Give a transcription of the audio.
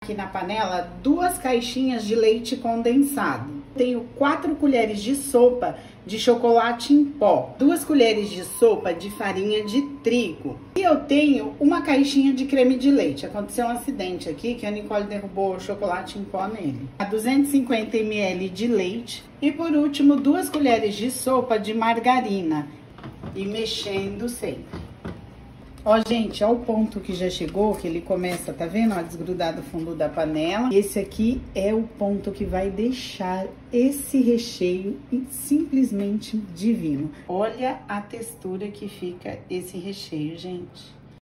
Aqui na panela, 2 caixinhas de leite condensado. Tenho 4 colheres de sopa de chocolate em pó, 2 colheres de sopa de farinha de trigo. E eu tenho uma caixinha de creme de leite. Aconteceu um acidente aqui que a Nicole derrubou o chocolate em pó nele. 250 ml de leite. E por último, 2 colheres de sopa de margarina. E mexendo sempre. Ó, gente, ó o ponto que já chegou, que ele começa, tá vendo? Ó, desgrudar do fundo da panela. Esse aqui é o ponto que vai deixar esse recheio simplesmente divino. Olha a textura que fica esse recheio, gente.